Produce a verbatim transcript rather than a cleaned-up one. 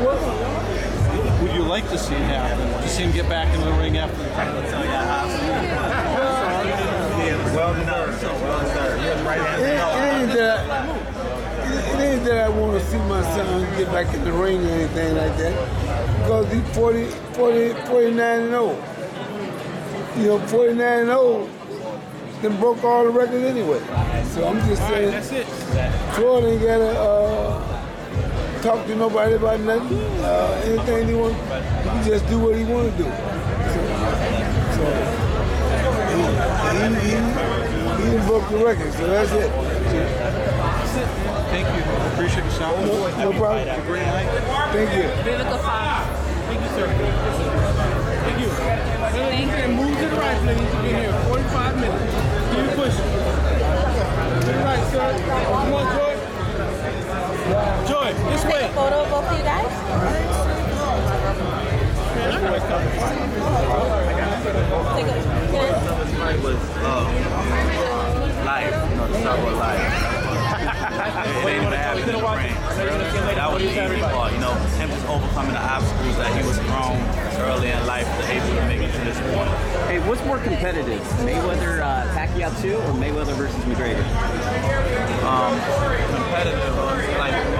Would you like to see it happen? To see him get back into the ring after the title? Well deserved. Well deserved. He was right It, it ain't that. It ain't that I want to see my son get back in the ring or anything like that, because he's forty, forty, forty-nine and old. You know, forty-nine and old, then broke all the records anyway. So I'm just saying, That's it. Floyd ain't gotta uh, talk to nobody about nothing, uh, anything he want. He can just do what he want to do. So, so he, he, he, he done broke the record, so that's it. Thank you. Appreciate your sound. No, no problem. Have a great night. Thank you. Vivica Fox. Thank you, sir. Thank you. Thank you. Move to the right, please. You've been here forty-five minutes. Keep it pushing. To the right, sir. Come on, Joy. Joy, this Take way. a photo of both of you guys. Man, I'm always coming. Take a It was uh, live, you know, the Star Wars live. It ain't even happening in the ring. That was the easy part, you know, him just overcoming the obstacles that he was thrown early in life to able to make it to this point. Hey, what's more competitive, Mayweather uh, Pacquiao two or Mayweather versus McGregor? Um, competitive, uh, like